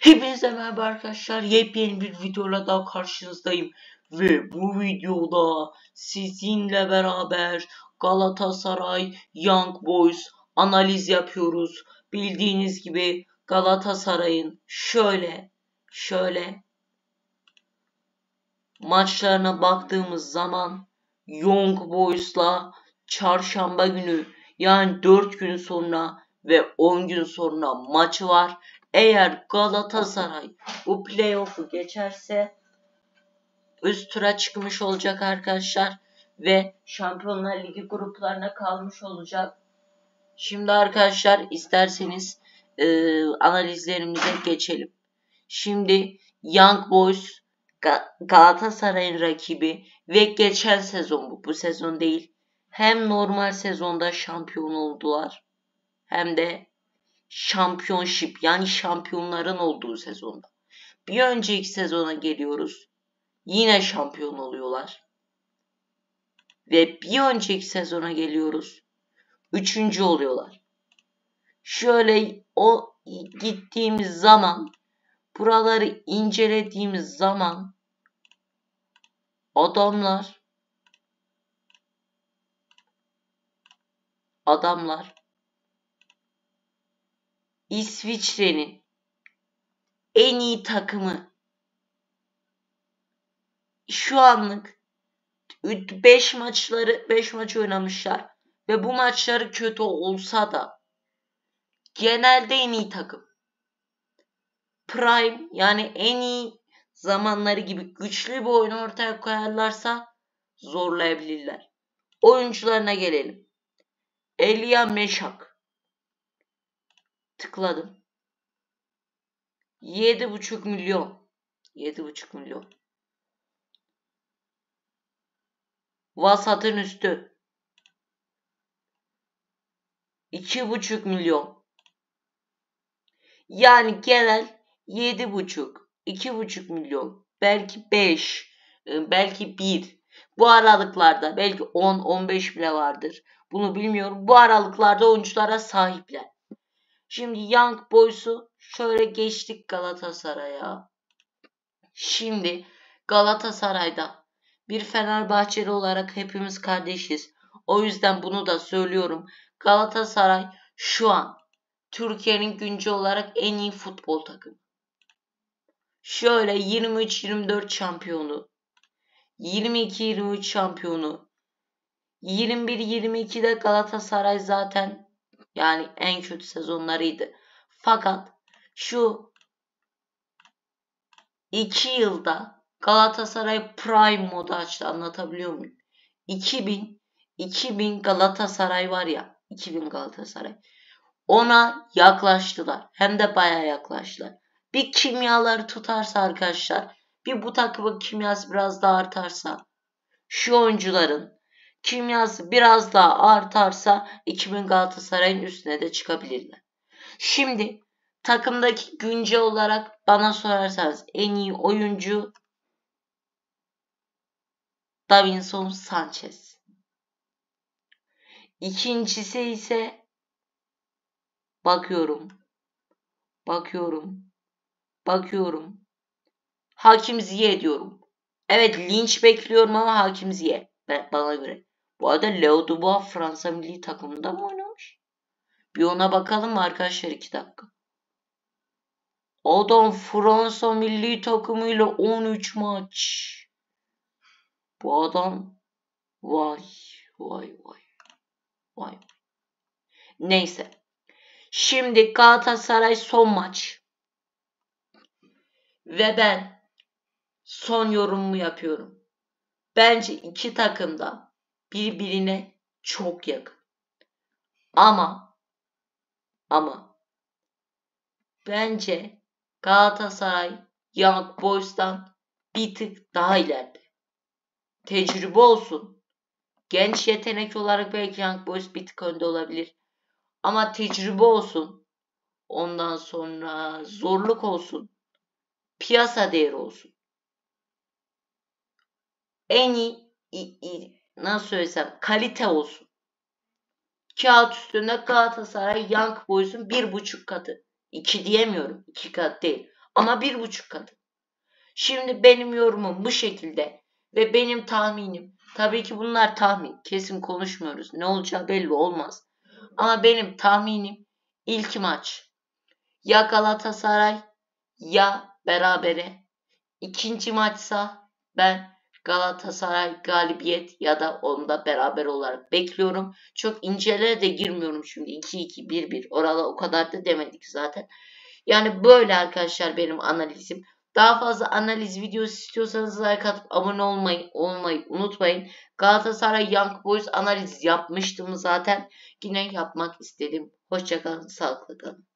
Hepinize merhaba arkadaşlar. Yepyeni bir videoyla daha karşınızdayım. Ve bu videoda sizinle beraber Galatasaray Young Boys analiz yapıyoruz. Bildiğiniz gibi Galatasaray'ın şöyle maçlarına baktığımız zaman Young Boys'la çarşamba günü yani 4 gün sonra ve 10 gün sonra maçı var. Eğer Galatasaray bu playoff'u geçerse üst tura çıkmış olacak arkadaşlar ve Şampiyonlar Ligi gruplarına kalmış olacak. Şimdi arkadaşlar isterseniz analizlerimize geçelim. Şimdi Young Boys Galatasaray'ın rakibi ve geçen sezon bu sezon değil. Hem normal sezonda şampiyon oldular hem de şampiyonşip yani şampiyonların olduğu sezonda. Bir önceki sezona geliyoruz. Yine şampiyon oluyorlar. Ve bir önceki sezona geliyoruz. 3. oluyorlar. Şöyle o gittiğimiz zaman buraları incelediğimiz zaman adamlar İsviçre'nin en iyi takımı. Şu anlık 5 maç oynamışlar ve bu maçları kötü olsa da genelde en iyi takım. Prime yani en iyi zamanları gibi güçlü bir oyun ortaya koyarlarsa zorlayabilirler. Oyuncularına gelelim. Elia Meşak. Tıkladım. 7,5 milyon. 7,5 milyon. Vasatın üstü. 2,5 milyon. Yani genel 7,5, 2,5 milyon, belki 5, belki 1. Bu aralıklarda belki 10, 15 bile vardır. Bunu bilmiyorum. Bu aralıklarda oyunculara sahipler. Şimdi Young Boys'u şöyle geçtik Galatasaray'a. Şimdi Galatasaray'da bir Fenerbahçeli olarak hepimiz kardeşiz. O yüzden bunu da söylüyorum. Galatasaray şu an Türkiye'nin güncel olarak en iyi futbol takımı. Şöyle 23-24 şampiyonu, 22-23 şampiyonu, 21-22'de Galatasaray zaten yani en kötü sezonlarıydı. Fakat şu 2 yılda Galatasaray Prime modu açtı, anlatabiliyor muyum? 2000 Galatasaray var ya, 2000 Galatasaray. Ona yaklaştılar. Hem de bayağı yaklaştılar. Bir kimyaları tutarsa arkadaşlar, bir bu takımın kimyası biraz daha artarsa, şu oyuncuların kimyası biraz daha artarsa 2000 Galatasaray'ın üstüne de çıkabilirler. Şimdi takımdaki güncel olarak bana sorarsanız en iyi oyuncu Davinson Sanchez. İkincisi ise bakıyorum. Hakim Ziyech diyorum. Evet, linç bekliyorum ama Hakim Ziyech bana göre. Bu arada Leo Dubois Fransa milli takımında mı oynamış? Bir ona bakalım mı arkadaşlar, 2 dakika. Adam Fransa milli takımıyla 13 maç. Bu adam vay. Neyse. Şimdi Galatasaray son maç. Ve ben son yorumumu yapıyorum. Bence iki takım da birbirine çok yakın. Ama bence Galatasaray Young Boys'tan bir tık daha ileride. Tecrübe olsun. Genç yetenek olarak belki Young Boys bir tık önde olabilir. Ama tecrübe olsun. Ondan sonra zorluk olsun. Piyasa değeri olsun. En iyi nasıl söylesem kalite olsun. Kağıt üstünde Galatasaray Young Boys'un 1,5 katı. 2 diyemiyorum. 2 kat değil. Ama 1,5 katı. Şimdi benim yorumum bu şekilde ve benim tahminim, tabii ki bunlar tahmin, kesin konuşmuyoruz, ne olacağı belli olmaz. Ama benim tahminim ilk maç ya Galatasaray ya berabere. İkinci maçsa ben Galatasaray galibiyet ya da onda beraber olarak bekliyorum. Çok incelere de girmiyorum şimdi. 2-2, 1-1 orada o kadar da demedik zaten. Yani böyle arkadaşlar benim analizim. Daha fazla analiz videosu istiyorsanız like atıp abone olmayı unutmayın. Galatasaray Young Boys analiz yapmıştım zaten. Yine yapmak istedim. Hoşçakalın, sağlıklı kalın.